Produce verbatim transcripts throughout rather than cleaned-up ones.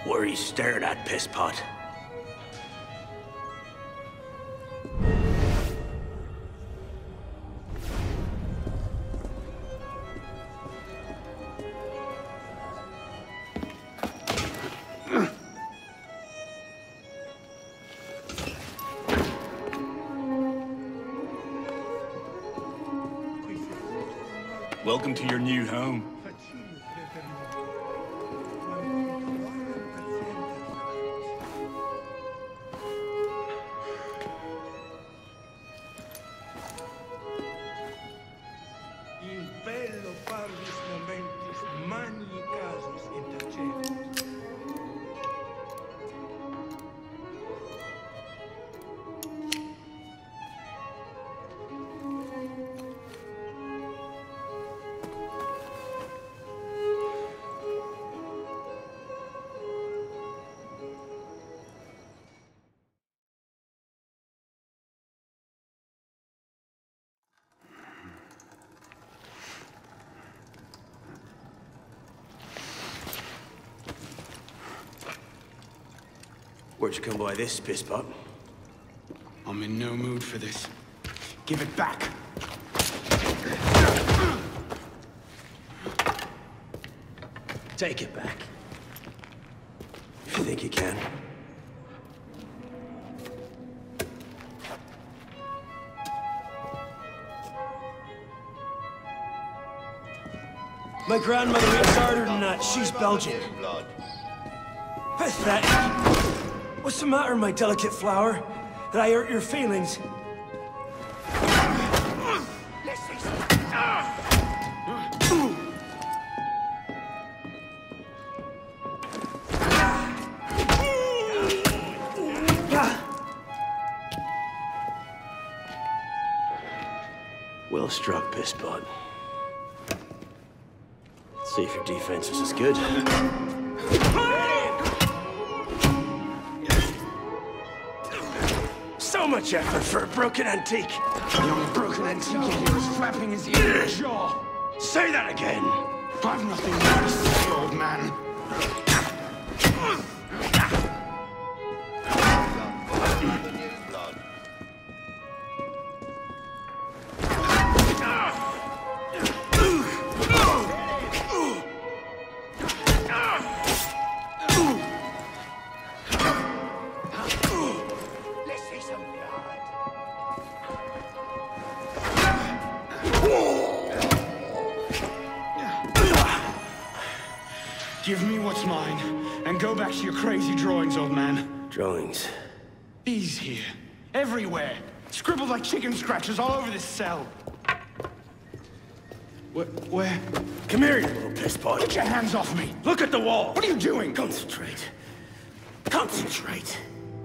What are you staring at, pisspot? Welcome to your new home. In bello parvis momentis magni casus intercedet. Where'd you come by this, pisspot? I'm in no mood for this. Give it back! Take it back. If you think you can. My grandmother eats harder than that. She's Belgian. Pathetic. What's the matter, my delicate flower? Did I hurt your feelings? Well struck, pisspot. See if your defense was as good. So much effort for a broken antique. Young broken antique here is flapping his ear jaw. Say that again. I've nothing more to say, old man. Give me what's mine, and go back to your crazy drawings, old man. Drawings? These here. Everywhere. Scribbled like chicken scratches all over this cell. Where? Where? Come here, you little pisspot. Get your hands off me! Look at the wall! What are you doing? Concentrate. Concentrate.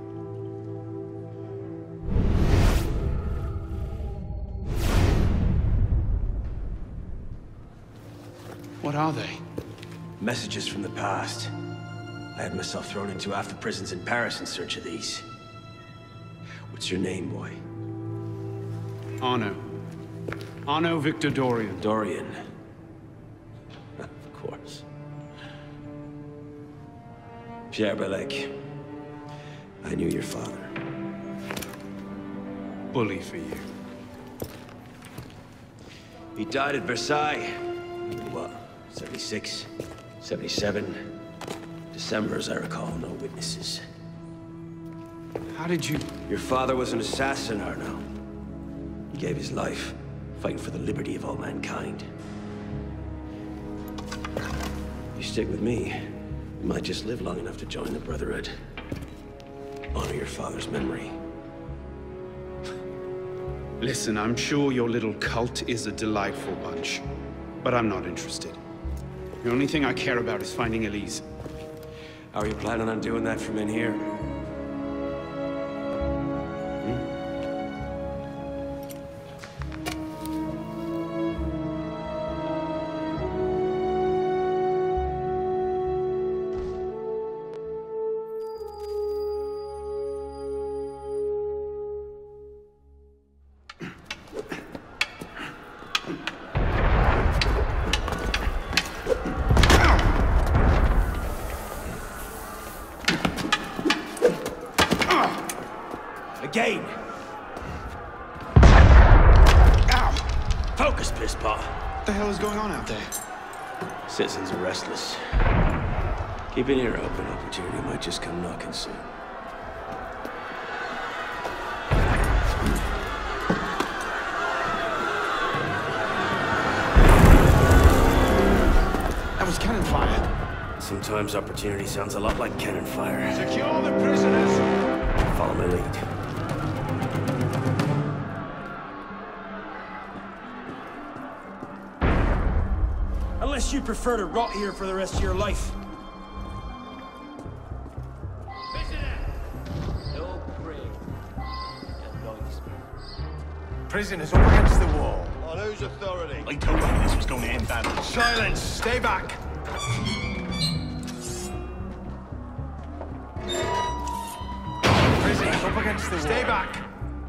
What are they? Messages from the past. I had myself thrown into half the prisons in Paris in search of these. What's your name, boy? Arno. Arno Victor Dorian. Dorian. Of course. Pierre Belec. I knew your father. Bully for you. He died at Versailles. What? seventy-six? seventy-seven? December, as I recall, no witnesses. How did you... Your father was an assassin, Arno. He gave his life, fighting for the liberty of all mankind. You stick with me, you might just live long enough to join the Brotherhood. Honor your father's memory. Listen, I'm sure your little cult is a delightful bunch, but I'm not interested. The only thing I care about is finding Elise. How are you planning on doing that from in here? gain. Ow! Focus, Pisspot. What the hell is going on out there? Citizens are restless. Keep an ear open. Opportunity might just come knocking soon. That was cannon fire. Sometimes opportunity sounds a lot like cannon fire. Secure the prisoners. Follow my lead. Unless you prefer to rot here for the rest of your life. No prayer. Prisoners up against the wall. On whose authority? I told you this was going to end badly. Silence! Stay back! Prisoners up against the wall. Stay back!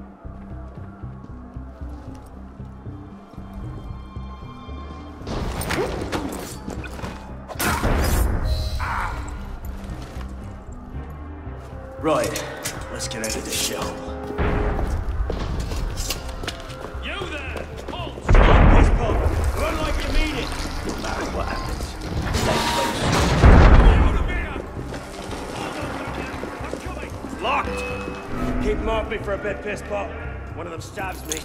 Right. Let's get out of this shell. You there! Halt! Pisspot! Run like you mean it! No matter what happens. Stay close. I'm coming! Locked! Keep them off me for a bit, Pisspot. One of them stabs me.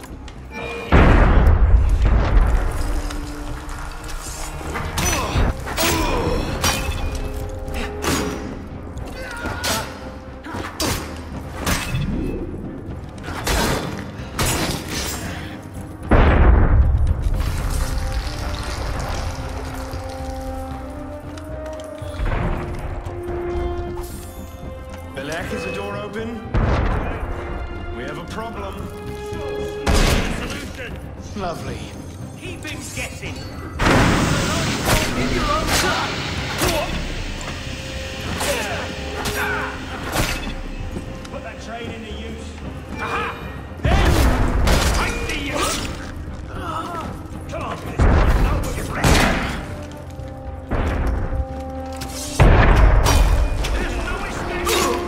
Belek, is the door open? We have a problem. Solution! Lovely. Keep him guessing! Put that train into use. Aha! There! I see you! Come on, Pisspot. Now put your back. There's no escape!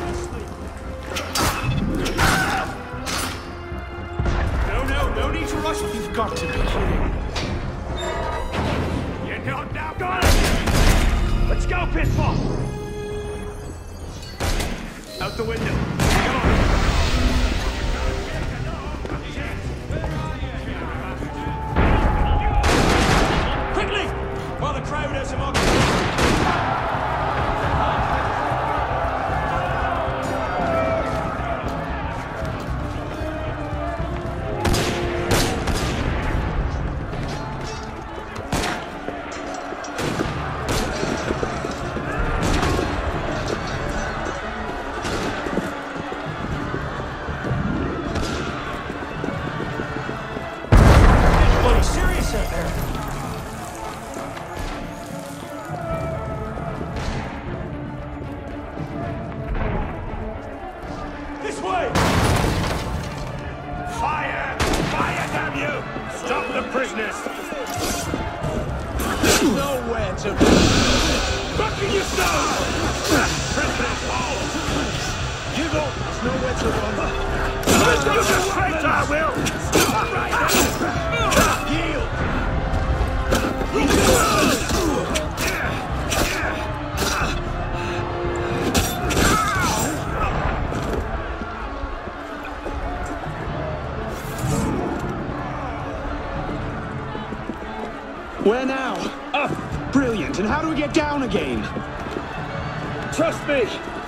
No, no, no need to rush. You've got to be kidding. You're not now. Got it! Let's go, Pisspot! Out the window. Come on. Quickly! While the crowd has him on. Buddy, serious out there. This way! Fire! Fire, damn you! Stop the prisoners! Nowhere to go! Fucking yourself! Prisoners, hold! Give up! There's nowhere to run. You can fight, I will! Stop right now! Yield! Where now? Up! Brilliant. And how do we get down again? Trust me!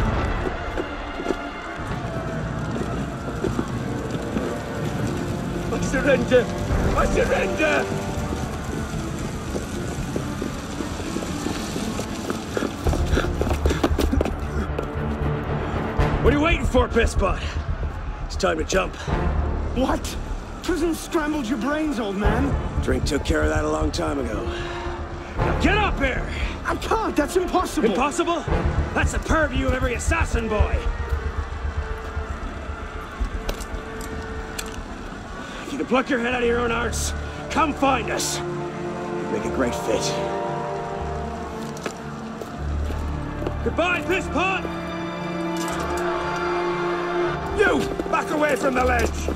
I surrender! I surrender! What are you waiting for, Pisspot? It's time to jump. What? Prison scrambled your brains, old man. Drink took care of that a long time ago. Now get up here! I can't. That's impossible. Impossible? That's the purview of every assassin boy. If you can pluck your head out of your own arse, come find us. You'd make a great fit. Goodbye, Pisspot! You! Back away from the ledge!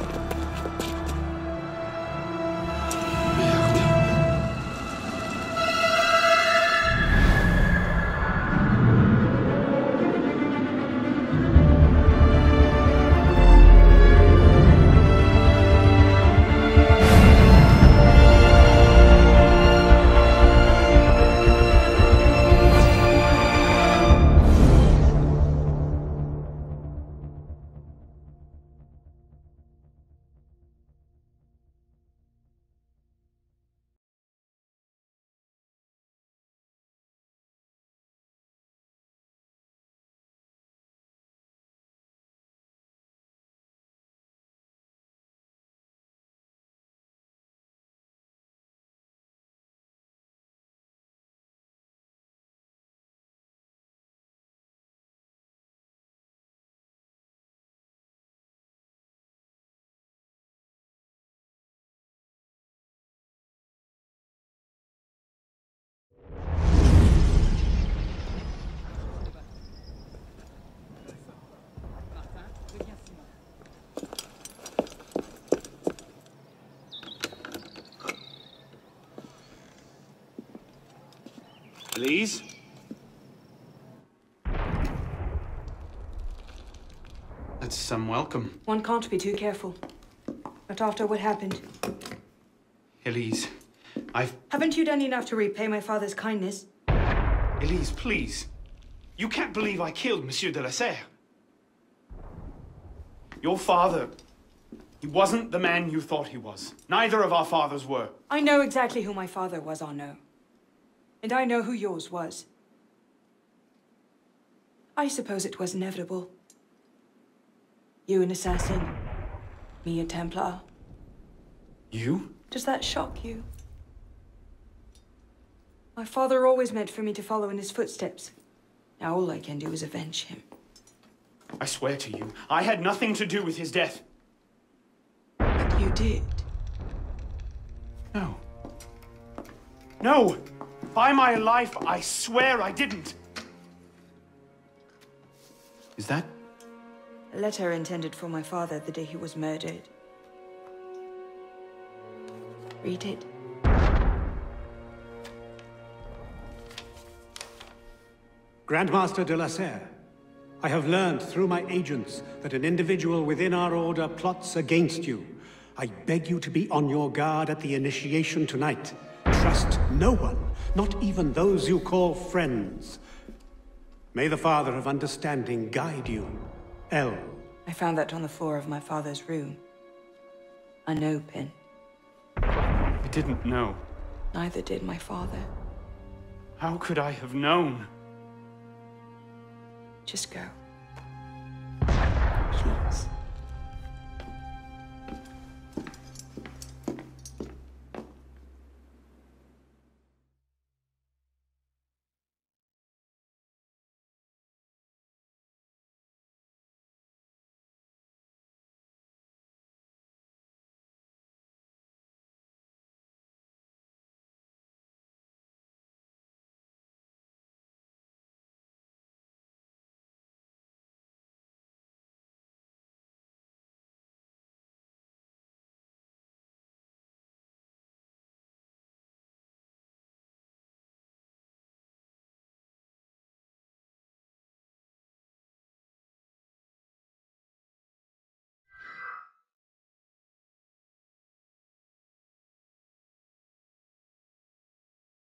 Please? That's some welcome. One can't be too careful. Not after what happened. Elise, I've... Haven't you done enough to repay my father's kindness? Elise, please. You can't believe I killed Monsieur de la Serre. Your father... He wasn't the man you thought he was. Neither of our fathers were. I know exactly who my father was, Arnaud. And I know who yours was. I suppose it was inevitable. You an assassin, me a Templar. You? Does that shock you? My father always meant for me to follow in his footsteps. Now all I can do is avenge him. I swear to you, I had nothing to do with his death. But you did. No. No! By my life, I swear I didn't. Is that? A letter intended for my father the day he was murdered. Read it. Grandmaster de la Serre, I have learned through my agents that an individual within our order plots against you. I beg you to be on your guard at the initiation tonight. Trust no one, not even those you call friends. May the Father of Understanding guide you. L. I found that on the floor of my father's room. A no pin. I didn't know. Neither did my father. How could I have known? Just go. Please.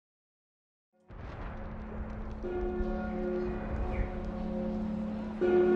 Thank you.